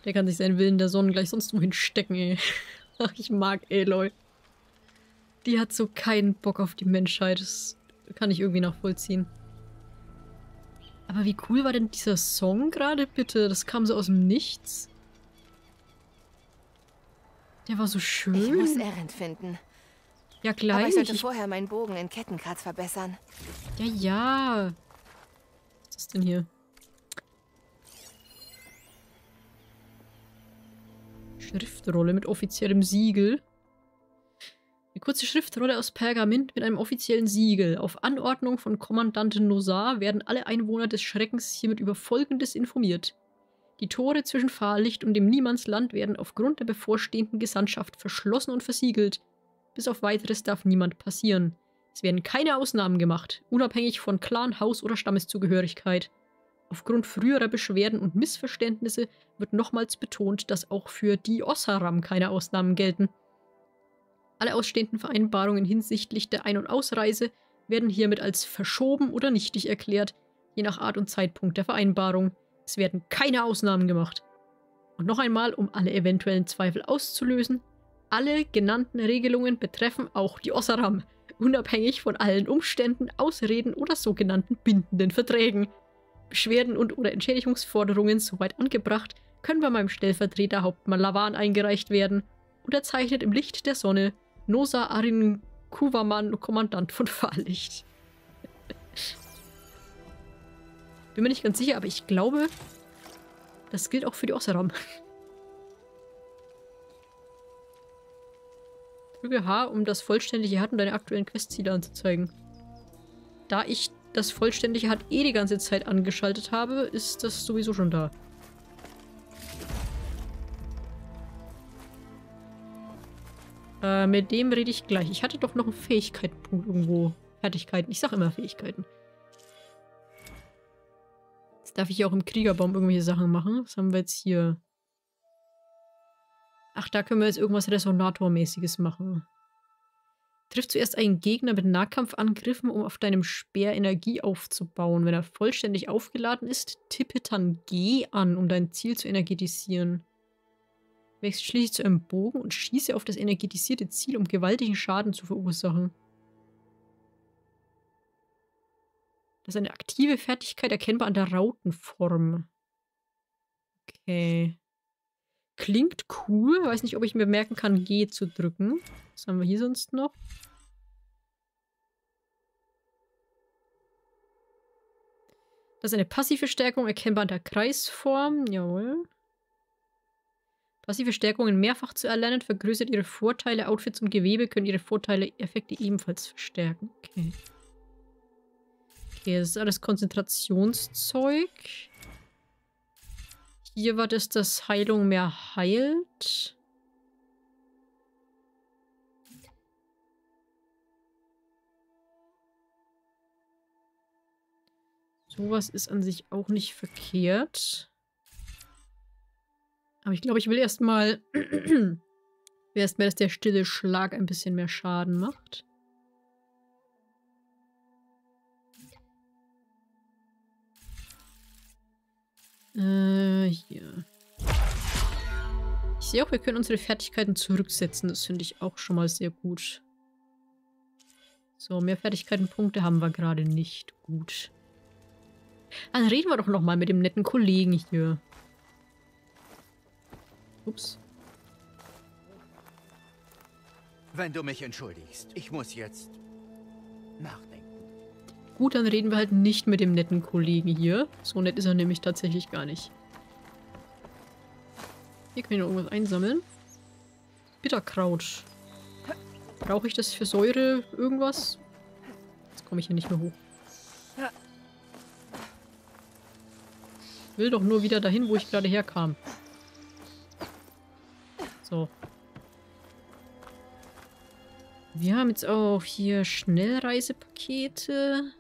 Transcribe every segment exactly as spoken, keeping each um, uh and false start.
Der kann sich seinen Willen der Sonne gleich sonst wohin stecken, ey. Ach, ich mag Aloy. Die hat so keinen Bock auf die Menschheit. Das kann ich irgendwie nachvollziehen. Aber wie cool war denn dieser Song gerade, bitte? Das kam so aus dem Nichts. Der war so schön. Ich muss Erend finden. Ja, gleich. Aber ich sollte vorher meinen Bogen in Kettenkratz verbessern. Ja, ja. Was ist denn hier? Schriftrolle mit offiziellem Siegel. Eine kurze Schriftrolle aus Pergament mit einem offiziellen Siegel. Auf Anordnung von Kommandantin Nosar werden alle Einwohner des Schreckens hiermit über Folgendes informiert. Die Tore zwischen Fahrlicht und dem Niemandsland werden aufgrund der bevorstehenden Gesandtschaft verschlossen und versiegelt. Bis auf Weiteres darf niemand passieren. Es werden keine Ausnahmen gemacht, unabhängig von Clan, Haus oder Stammeszugehörigkeit. Aufgrund früherer Beschwerden und Missverständnisse wird nochmals betont, dass auch für die Ossaram keine Ausnahmen gelten. Alle ausstehenden Vereinbarungen hinsichtlich der Ein- und Ausreise werden hiermit als verschoben oder nichtig erklärt, je nach Art und Zeitpunkt der Vereinbarung. Es werden keine Ausnahmen gemacht. Und noch einmal, um alle eventuellen Zweifel auszulösen, alle genannten Regelungen betreffen auch die Ossaram, unabhängig von allen Umständen, Ausreden oder sogenannten bindenden Verträgen. Beschwerden und oder Entschädigungsforderungen soweit angebracht, können bei meinem Stellvertreter Hauptmann Lavan eingereicht werden. Unterzeichnet im Licht der Sonne, Nosar Arin Kuwaman, Kommandant von Fahrlicht. Bin mir nicht ganz sicher, aber ich glaube, das gilt auch für die Ossaram. Drücke H, um das vollständige H U T und deine aktuellen Questziele anzuzeigen. Da ich das vollständige H U T eh die ganze Zeit angeschaltet habe, ist das sowieso schon da. Äh, mit dem rede ich gleich. Ich hatte doch noch einen Fähigkeitenpunkt irgendwo. Fertigkeiten. Ich sag immer Fähigkeiten. Jetzt darf ich auch im Kriegerbaum irgendwelche Sachen machen. Was haben wir jetzt hier? Ach, da können wir jetzt irgendwas Resonatormäßiges machen. Triff zuerst einen Gegner mit Nahkampfangriffen, um auf deinem Speer Energie aufzubauen. Wenn er vollständig aufgeladen ist, tippe dann G an, um dein Ziel zu energetisieren. Wechsel schließlich zu einem Bogen und schieße auf das energetisierte Ziel, um gewaltigen Schaden zu verursachen. Das ist eine aktive Fertigkeit, erkennbar an der Rautenform. Okay. Klingt cool. Weiß nicht, ob ich mir merken kann, G zu drücken. Was haben wir hier sonst noch? Das ist eine passive Stärkung, erkennbar an der Kreisform. Jawohl. Passive Stärkungen mehrfach zu erlernen, vergrößert ihre Vorteile. Outfits und Gewebe können ihre Vorteile, Effekte ebenfalls verstärken. Okay. Okay, das ist alles Konzentrationszeug. Hier war das, dass Heilung mehr heilt. Sowas ist an sich auch nicht verkehrt. Aber ich glaube, ich will erstmal, erstmal, dass der stille Schlag ein bisschen mehr Schaden macht. Äh, hier. Ich sehe auch, wir können unsere Fertigkeiten zurücksetzen. Das finde ich auch schon mal sehr gut. So, mehr Fertigkeitenpunkte haben wir gerade nicht. Gut. Dann reden wir doch nochmal mit dem netten Kollegen hier. Ups. Wenn du mich entschuldigst, ich muss jetzt nachdenken. Gut, dann reden wir halt nicht mit dem netten Kollegen hier. So nett ist er nämlich tatsächlich gar nicht. Hier können wir noch irgendwas einsammeln. Bitterkraut. Brauche ich das für Säure irgendwas? Jetzt komme ich hier nicht mehr hoch. Ich will doch nur wieder dahin, wo ich gerade herkam. So. Wir haben jetzt auch hier Schnellreisepakete.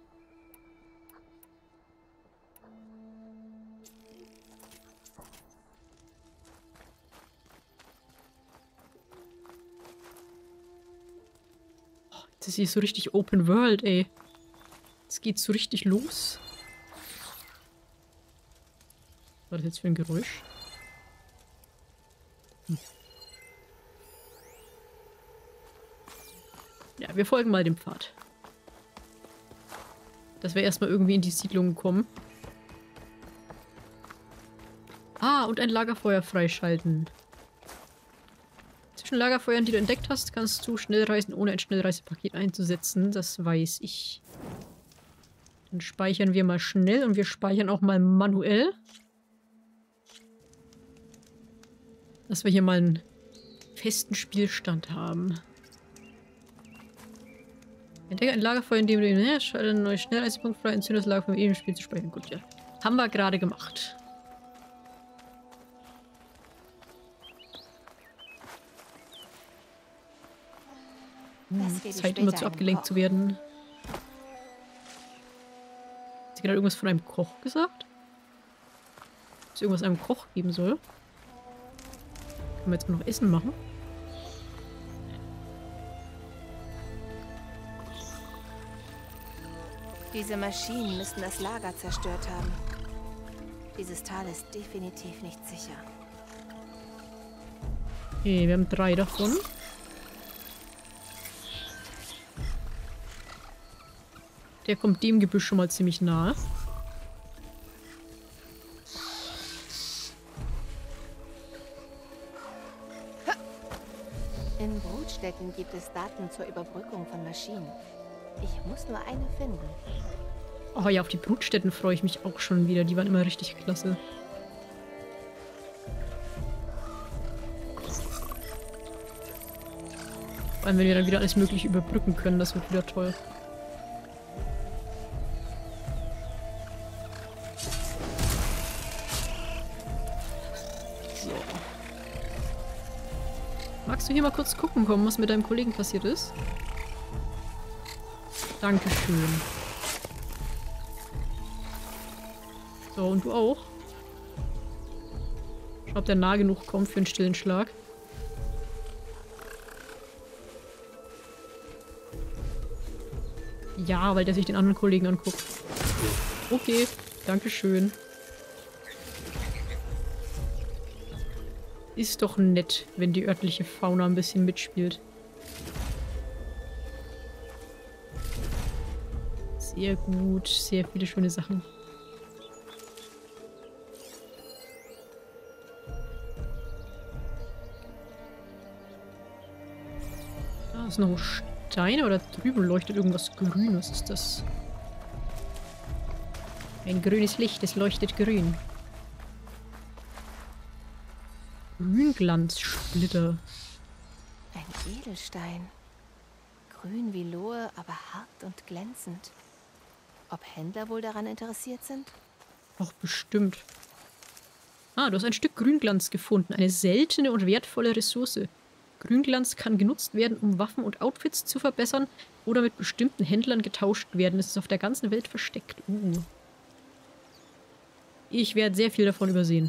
Oh, das ist hier so richtig Open World, ey. Es geht so richtig los. Was war das jetzt für ein Geräusch? Hm. Ja, wir folgen mal dem Pfad. Dass wir erstmal irgendwie in die Siedlung kommen. Ah, und ein Lagerfeuer freischalten. Zwischen Lagerfeuern, die du entdeckt hast, kannst du schnell reisen, ohne ein Schnellreisepaket einzusetzen. Das weiß ich. Dann speichern wir mal schnell und wir speichern auch mal manuell. Dass wir hier mal einen festen Spielstand haben. Entdecke ein Lagerfeuer, in dem du den schalte einen neuen Schnellreisepunkt frei, entzünde das Lagerfeuer, um eben im Spiel zu speichern. Gut, ja. Haben wir gerade gemacht. Hm, Zeit immer zu abgelenkt zu werden. Hat sie gerade irgendwas von einem Koch gesagt? Dass es irgendwas einem Koch geben soll? Können wir jetzt noch Essen machen? Diese Maschinen müssten das Lager zerstört haben. Dieses Tal ist definitiv nicht sicher. Okay, wir haben drei davon. Der kommt dem Gebüsch schon mal ziemlich nahe. In Brutstätten gibt es Daten zur Überbrückung von Maschinen. Ich muss nur eine finden. Oh ja, auf die Brutstätten freue ich mich auch schon wieder. Die waren immer richtig klasse. Vor allem, wenn wir dann wieder alles Mögliche überbrücken können, das wird wieder toll. So. Magst du hier mal kurz gucken kommen, was mit deinem Kollegen passiert ist? Dankeschön. So, und du auch. Schau, ob der nah genug kommt für einen stillen Schlag. Ja, weil der sich den anderen Kollegen anguckt. Okay, dankeschön. Ist doch nett, wenn die örtliche Fauna ein bisschen mitspielt. Sehr gut, sehr viele schöne Sachen. Da ist noch ein Stein, aber da drüben leuchtet irgendwas grün. Was ist das? Ein grünes Licht, es leuchtet grün. Grünglanzsplitter. Ein Edelstein. Grün wie Lohe, aber hart und glänzend. Ob Händler wohl daran interessiert sind? Ach, bestimmt. Ah, du hast ein Stück Grünglanz gefunden. Eine seltene und wertvolle Ressource. Grünglanz kann genutzt werden, um Waffen und Outfits zu verbessern oder mit bestimmten Händlern getauscht werden. Es ist auf der ganzen Welt versteckt. Uh. Ich werde sehr viel davon übersehen.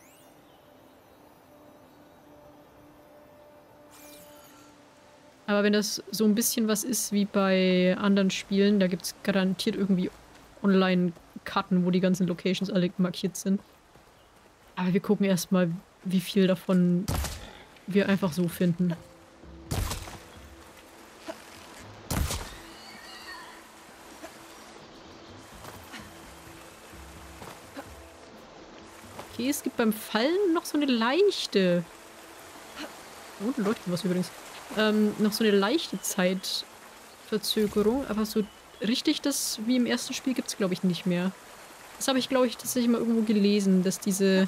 Aber wenn das so ein bisschen was ist wie bei anderen Spielen, da gibt es garantiert irgendwie Online-Karten, wo die ganzen Locations alle markiert sind. Aber wir gucken erstmal, wie viel davon wir einfach so finden. Okay, es gibt beim Fallen noch so eine leichte... Oh, da leuchtet was übrigens. Ähm, noch so eine leichte Zeitverzögerung, aber so richtig das wie im ersten Spiel gibt es, glaube ich, nicht mehr. Das habe ich, glaube ich, tatsächlich mal irgendwo gelesen, dass diese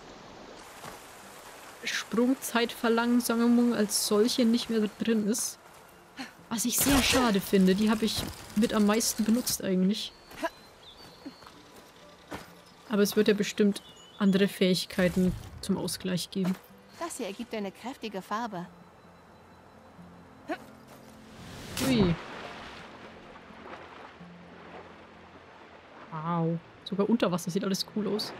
Sprungzeitverlangsamung als solche nicht mehr drin ist. Was ich sehr schade finde. Die habe ich mit am meisten benutzt eigentlich. Aber es wird ja bestimmt andere Fähigkeiten zum Ausgleich geben. Das hier ergibt eine kräftige Farbe. Ui. Wow. Sogar unter Wasser sieht alles cool aus.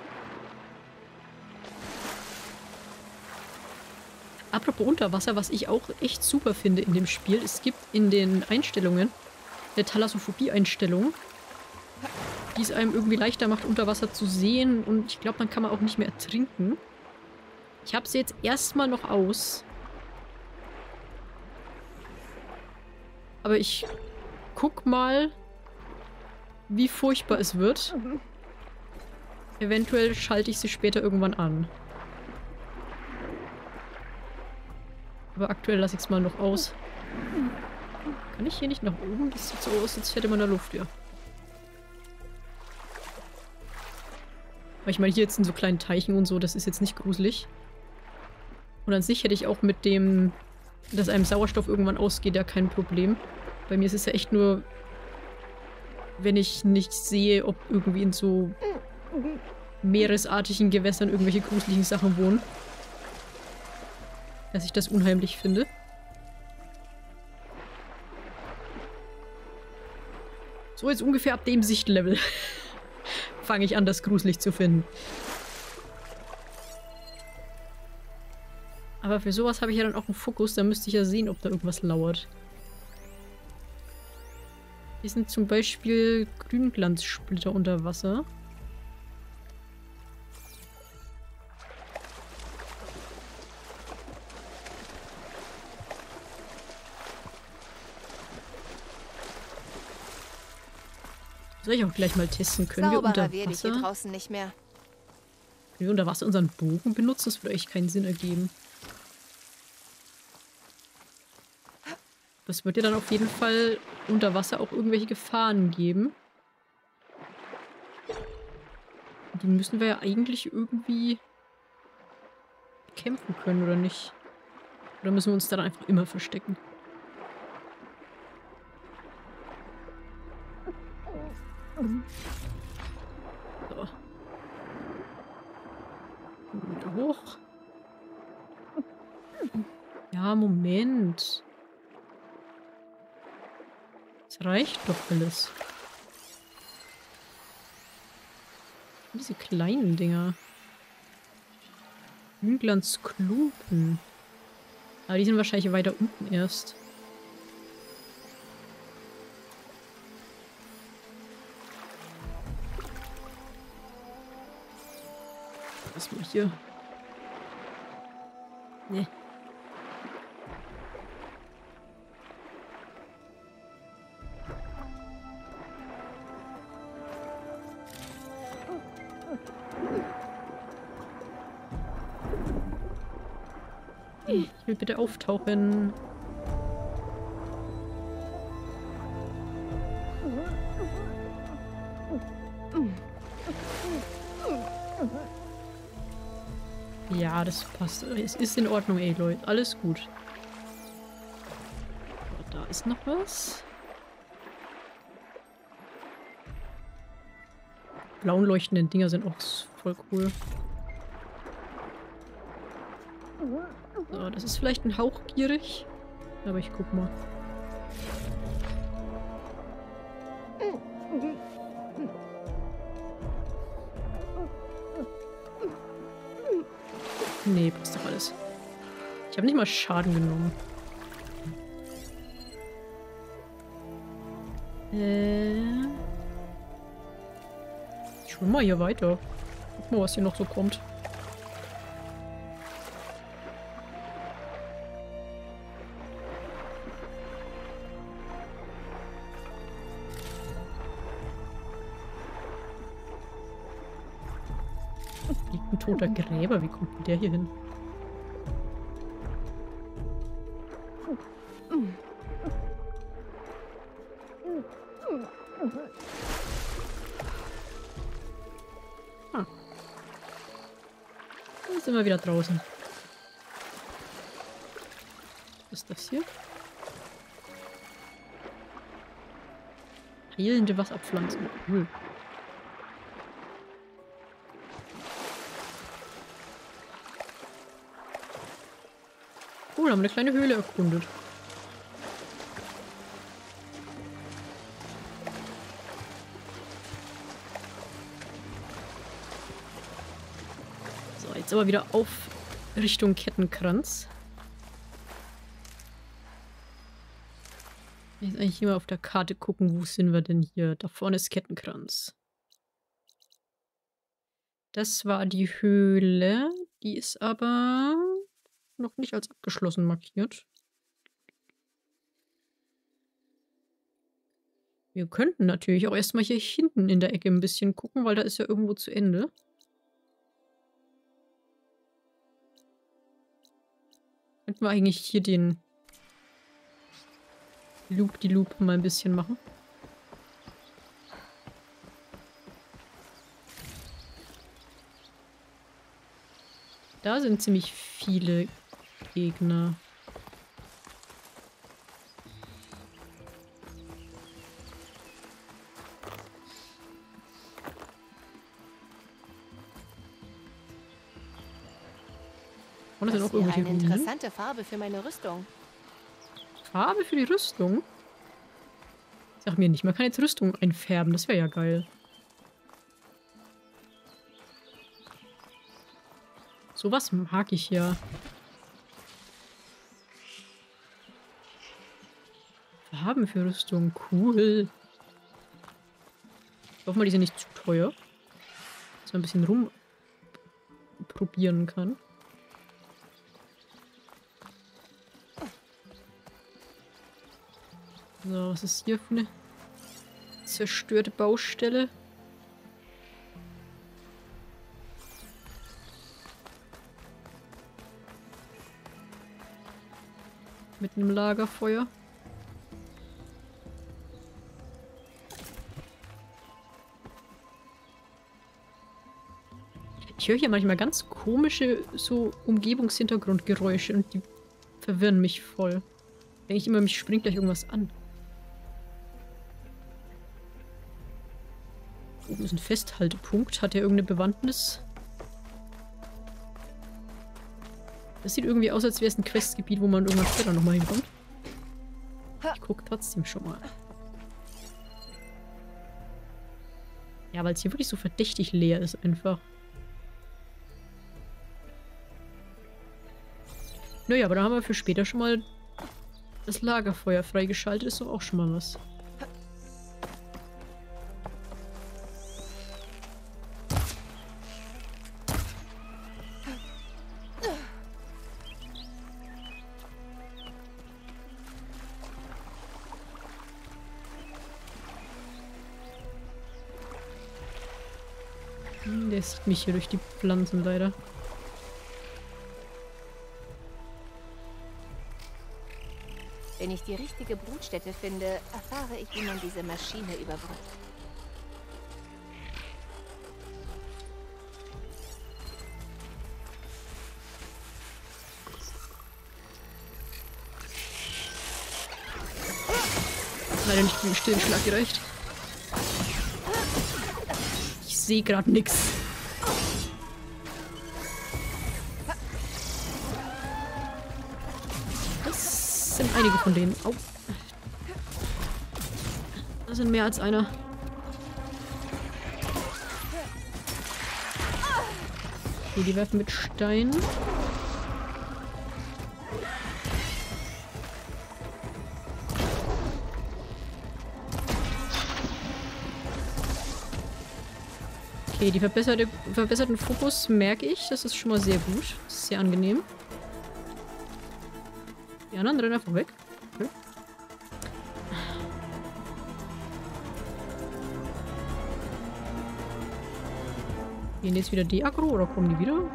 Apropos Unterwasser, was ich auch echt super finde in dem Spiel, es gibt in den Einstellungen eine Thalassophobie-Einstellung, die es einem irgendwie leichter macht, unter Wasser zu sehen und ich glaube, dann kann man auch nicht mehr ertrinken. Ich habe sie jetzt erstmal noch aus. Aber ich guck mal, wie furchtbar es wird. Eventuell schalte ich sie später irgendwann an. Aber aktuell lasse ich es mal noch aus. Kann ich hier nicht nach oben? Das sieht so aus, als hätte man da Luft, ja. Aber ich meine, hier jetzt in so kleinen Teichen und so, das ist jetzt nicht gruselig. Und an sich hätte ich auch mit dem, dass einem Sauerstoff irgendwann ausgeht, ja kein Problem. Bei mir ist es ja echt nur, wenn ich nicht sehe, ob irgendwie in so meeresartigen Gewässern irgendwelche gruseligen Sachen wohnen. Dass ich das unheimlich finde. So, jetzt ungefähr ab dem Sichtlevel fange ich an, das gruselig zu finden. Aber für sowas habe ich ja dann auch einen Fokus, da müsste ich ja sehen, ob da irgendwas lauert. Hier sind zum Beispiel Grünglanzsplitter unter Wasser. Soll ich auch gleich mal testen. Können wir unter werde ich hier Wasser... draußen nicht mehr. Können wir unter Wasser unseren Bogen benutzen? Das würde eigentlich keinen Sinn ergeben. Das wird ja dann auf jeden Fall unter Wasser auch irgendwelche Gefahren geben. Die müssen wir ja eigentlich irgendwie kämpfen können, oder nicht? Oder müssen wir uns dann einfach immer verstecken? So. Da hoch. Ja, Moment. Das reicht doch alles. Diese kleinen Dinger. Grünglanzklumpen. Aber die sind wahrscheinlich weiter unten erst. Was mal hier? Nee. Ich will bitte auftauchen. Ja, das passt. Es ist in Ordnung, ey, Leute. Alles gut. So, da ist noch was. Blauen leuchtenden Dinger sind auch voll cool. So, das ist vielleicht ein Hauch gierig. Aber ich guck mal. Nee, passt doch alles. Ich habe nicht mal Schaden genommen. Äh. Ich schwimme mal hier weiter. Guck mal, was hier noch so kommt. Liegt ein toter Gräber. Wie kommt denn der hier hin? Ah. Dann sind wir wieder draußen. Was ist das hier? Heilende Wasserpflanzen. Cool. Cool, haben wir eine kleine Höhle erkundet. So, jetzt aber wieder auf Richtung Kettenkranz. Jetzt eigentlich hier mal auf der Karte gucken, wo sind wir denn hier? Da vorne ist Kettenkranz. Das war die Höhle. Die ist aber noch nicht als abgeschlossen markiert. Wir könnten natürlich auch erstmal hier hinten in der Ecke ein bisschen gucken, weil da ist ja irgendwo zu Ende. Könnten wir eigentlich hier den Loop, die Loop mal ein bisschen machen. Da sind ziemlich viele Gegner. Und das sind auch irgendwelche eine Ruinen. interessante Farbe für meine Rüstung. Farbe für die Rüstung? Sag mir nicht, man kann jetzt Rüstung einfärben. Das wäre ja geil. Sowas mag ich ja. Farben für Rüstung. Cool. Ich hoffe mal, die sind nicht zu teuer. Dass man ein bisschen rumprobieren kann. So, was ist hier für eine zerstörte Baustelle? Mit einem Lagerfeuer. Ich höre hier manchmal ganz komische so Umgebungshintergrundgeräusche und die verwirren mich voll. Denke ich immer, mich springt gleich irgendwas an. Oben ist ein Festhaltepunkt. Hat der irgendeine Bewandtnis? Das sieht irgendwie aus, als wäre es ein Questgebiet, wo man irgendwann später nochmal hinkommt. Ich gucke trotzdem schon mal. Ja, weil es hier wirklich so verdächtig leer ist einfach. Naja, aber da haben wir für später schon mal das Lagerfeuer freigeschaltet. Ist doch auch schon mal was. Der sieht mich hier durch die Pflanzen leider. Wenn ich die richtige Brutstätte finde, erfahre ich, wie man diese Maschine überbrückt. Leider nicht für den stillen Schlag gereicht. Ich sehe gerade nichts. Das sind einige von denen. Au. Das sind mehr als einer. Okay, die werfen mit Steinen. Okay, die verbesserte, verbesserten Fokus merke ich. Das ist schon mal sehr gut. Das ist sehr angenehm. Die anderen rennen einfach weg. Okay. Gehen jetzt wieder die Aggro oder kommen die wieder?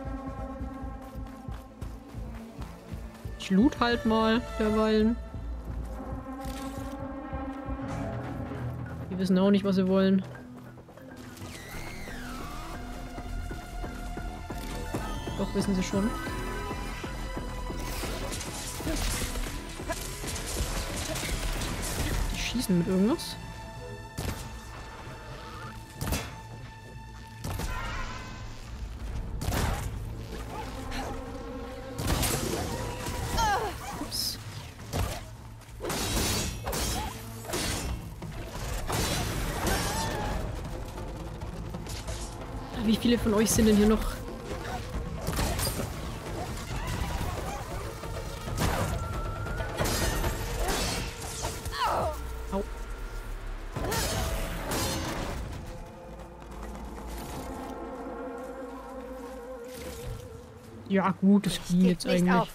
Ich loot halt mal derweilen. Die wissen auch nicht, was sie wollen. Doch, wissen sie schon. Die schießen mit irgendwas. Ups. Wie viele von euch sind denn hier noch? Ja gut, das ging jetzt eigentlich. Auf.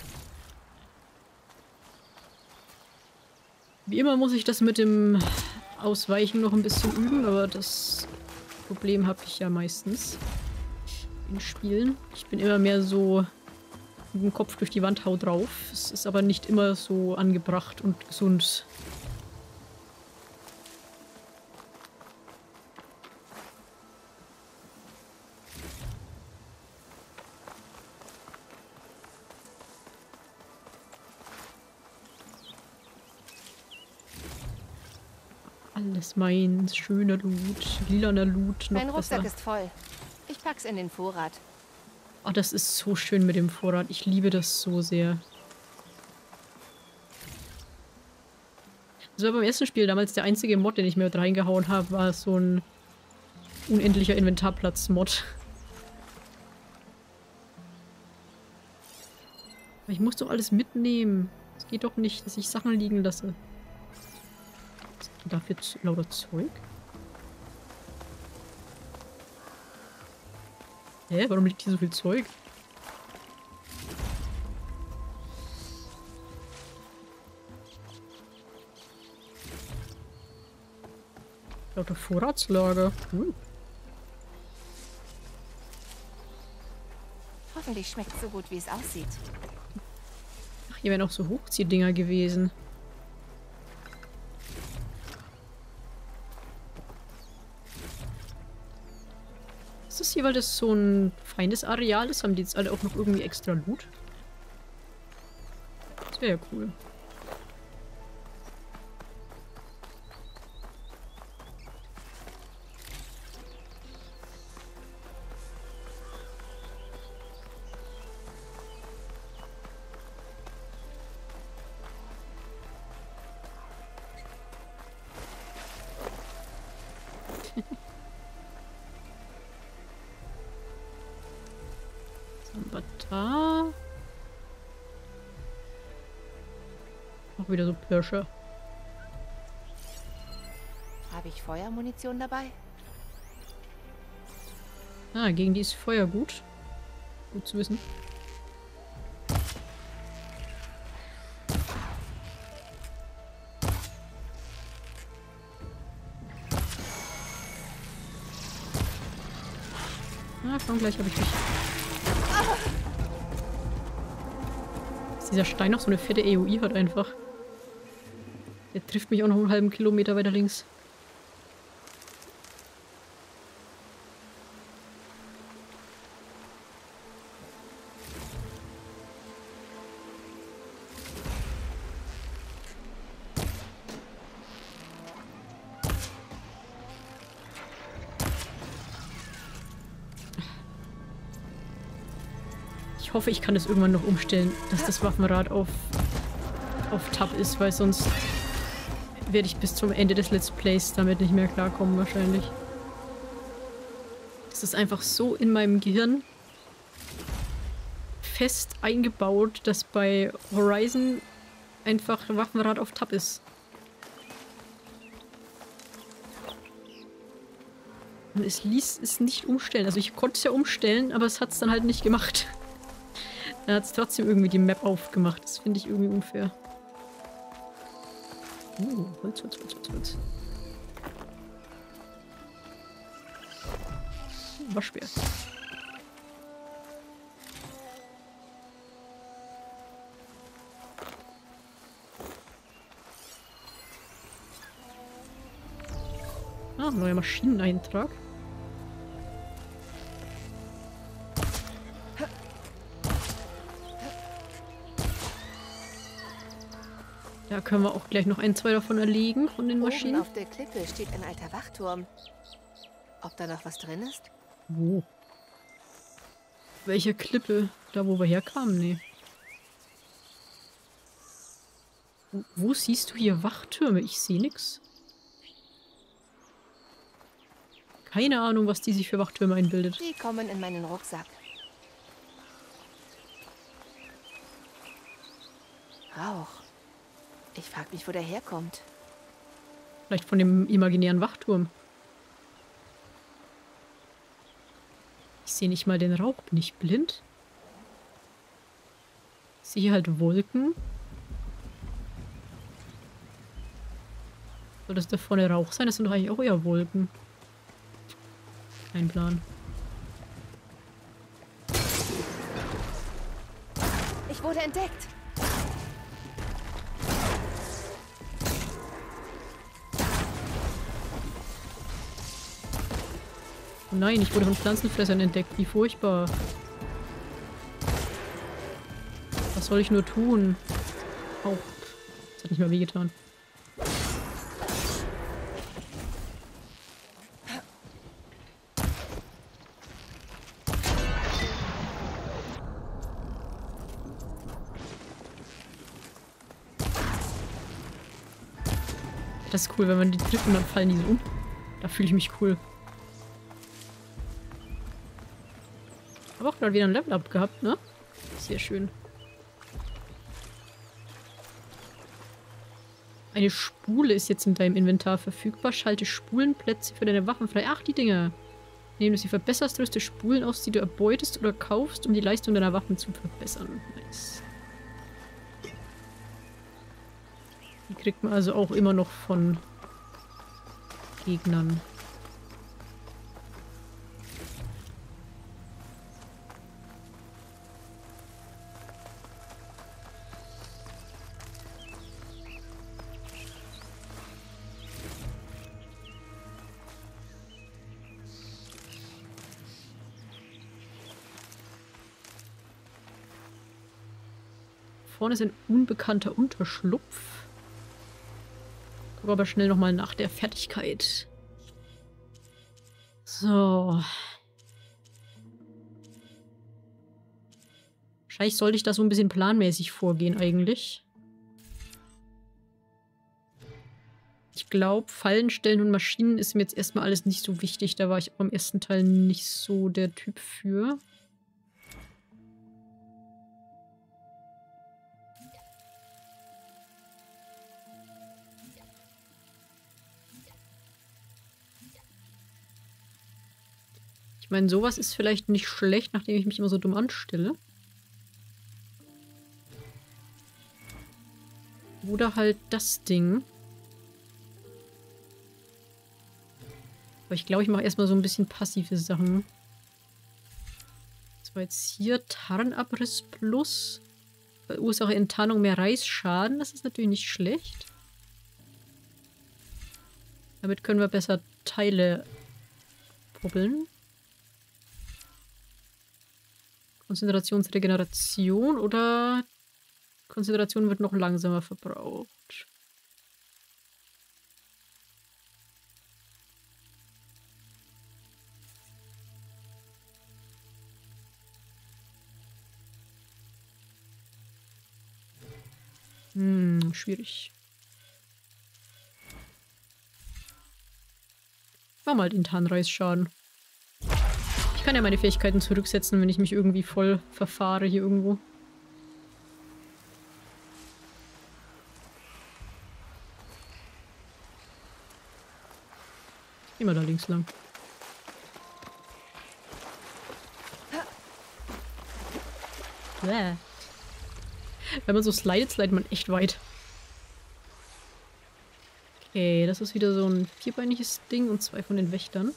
Wie immer muss ich das mit dem Ausweichen noch ein bisschen üben, aber das Problem habe ich ja meistens in Spielen. Ich bin immer mehr so mit dem Kopf durch die Wand, hau drauf. Es ist aber nicht immer so angebracht und gesund. Alles meins, schöner Loot, lilaner Loot, noch Mein Rucksack besser. ist voll. Ich pack's in den Vorrat. Oh, das ist so schön mit dem Vorrat. Ich liebe das so sehr. Das war beim ersten Spiel damals der einzige Mod, den ich mir mit reingehauen habe, war so ein unendlicher Inventarplatz-Mod. Aber ich muss doch alles mitnehmen. Es geht doch nicht, dass ich Sachen liegen lasse. Was ist denn da für lauter Zeug? Hä? Warum liegt hier so viel Zeug? Lauter Vorratslager. Cool. Hoffentlich schmeckt es so gut, wie es aussieht. Ach, hier wären auch so Hochziehdinger gewesen. Ist das hier, weil das so ein Feindesareal ist? Haben die jetzt alle auch noch irgendwie extra Loot? Das wäre ja cool. Da. Auch wieder so Pirsche. Habe ich Feuermunition dabei? Ah, gegen die ist Feuer gut. Gut zu wissen. Ah, komm, gleich habe ich dich. Dass dieser Stein noch so eine fette E O I hat einfach. Der trifft mich auch noch einen halben Kilometer weiter links. Ich hoffe, ich kann das irgendwann noch umstellen, dass das Waffenrad auf, auf Tab ist, weil sonst werde ich bis zum Ende des Let's Plays damit nicht mehr klarkommen wahrscheinlich. Das ist einfach so in meinem Gehirn fest eingebaut, dass bei Horizon einfach Waffenrad auf Tab ist. Und es ließ es nicht umstellen. Also ich konnte es ja umstellen, aber es hat es dann halt nicht gemacht. Dann hat es trotzdem irgendwie die Map aufgemacht. Das finde ich irgendwie unfair. Uh, Holz, Holz, Holz, Holz, Holz. Waschbär. Ah, neuer Maschineneintrag. Da können wir auch gleich noch ein, zwei davon erlegen, von den Maschinen. Oben auf der Klippe steht ein alter Wachturm. Ob da noch was drin ist? Wo? Welche Klippe? Da, wo wir herkamen? Nee. Wo, wo siehst du hier Wachtürme? Ich sehe nix. Keine Ahnung, was die sich für Wachtürme einbildet. Die kommen in meinen Rucksack. Rauch. Ich frage mich, wo der herkommt. Vielleicht von dem imaginären Wachturm. Ich sehe nicht mal den Rauch. Bin ich blind? Ich sehe hier halt Wolken. Soll das da vorne Rauch sein? Das sind doch eigentlich auch eher Wolken. Kein Plan. Ich wurde entdeckt. Oh nein, ich wurde von Pflanzenfressern entdeckt. Wie furchtbar. Was soll ich nur tun? Au. Das hat nicht mal wehgetan. Das ist cool, wenn man die trifft und dann fallen die so um. Da fühle ich mich cool. Habe auch gerade wieder ein Level-Up gehabt, ne? Sehr schön. Eine Spule ist jetzt in deinem Inventar verfügbar. Schalte Spulenplätze für deine Waffen frei. Ach, die Dinger. Indem du sie verbesserst, rüste Spulen aus, die du erbeutest oder kaufst, um die Leistung deiner Waffen zu verbessern. Nice. Die kriegt man also auch immer noch von Gegnern. Vorne ist ein unbekannter Unterschlupf. Guck aber schnell nochmal nach der Fertigkeit. So. Wahrscheinlich sollte ich da so ein bisschen planmäßig vorgehen eigentlich. Ich glaube, Fallen stellen und Maschinen ist mir jetzt erstmal alles nicht so wichtig. Da war ich beim ersten Teil nicht so der Typ für. Ich meine, sowas ist vielleicht nicht schlecht, nachdem ich mich immer so dumm anstelle. Oder halt das Ding. Aber ich glaube, ich mache erstmal so ein bisschen passive Sachen. Das war jetzt hier Tarnabriss plus. Verursache in Tarnung mehr Reißschaden. Das ist natürlich nicht schlecht. Damit können wir besser Teile pubbeln. Konzentrationsregeneration oder Konzentration wird noch langsamer verbraucht. Hm, schwierig. War mal den Tarnreißschaden. Ich kann ja meine Fähigkeiten zurücksetzen, wenn ich mich irgendwie voll verfahre hier irgendwo. Immer da links lang. Bäh. Wenn man so slidet, slidet man echt weit. Okay, das ist wieder so ein vierbeiniges Ding und zwei von den Wächtern.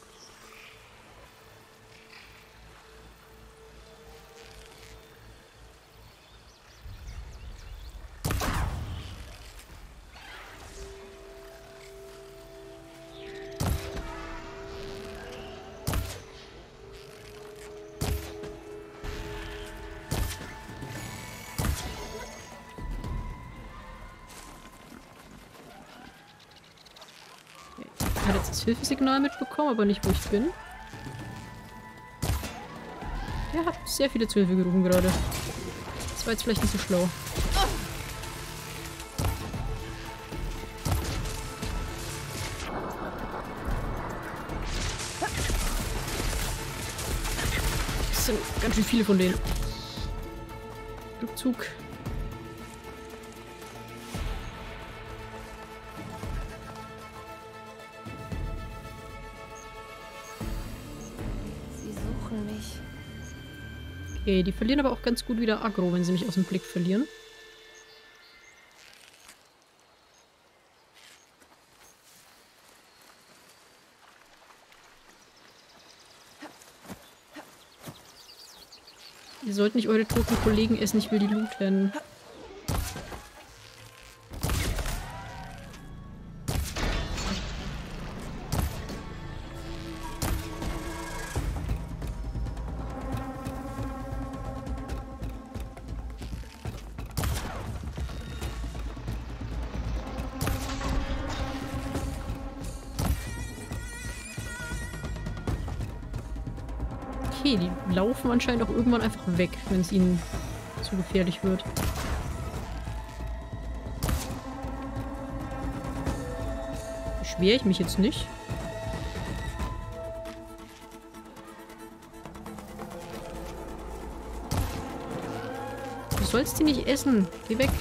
Ich habe jetzt das Hilfesignal mitbekommen, aber nicht, wo ich bin. Der hat sehr viele zu Hilfe gerufen gerade. Das war jetzt vielleicht nicht so schlau. Das sind ganz schön viele von denen. Rückzug. Okay, die verlieren aber auch ganz gut wieder Aggro, wenn sie mich aus dem Blick verlieren. Ihr sollt nicht eure toten Kollegen essen, ich will die looten. Okay, die laufen anscheinend auch irgendwann einfach weg, wenn es ihnen zu gefährlich wird. Beschwere ich mich jetzt nicht. Du sollst die nicht essen. Geh weg.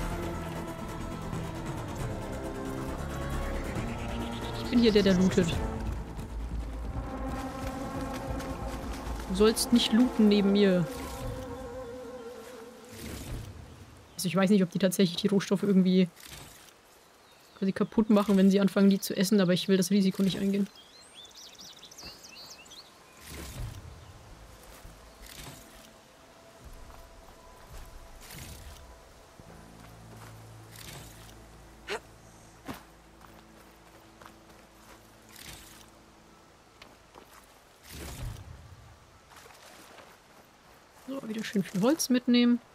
Ich bin hier der, der lootet. Du sollst nicht looten neben mir. Also ich weiß nicht, ob die tatsächlich die Rohstoffe irgendwie quasi kaputt machen, wenn sie anfangen, die zu essen, aber ich will das Risiko nicht eingehen. So, wieder schön viel Holz mitnehmen.